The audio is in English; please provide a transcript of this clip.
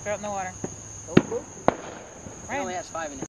Throw it in the water. Oh, oh. It Right. only has 5 in it.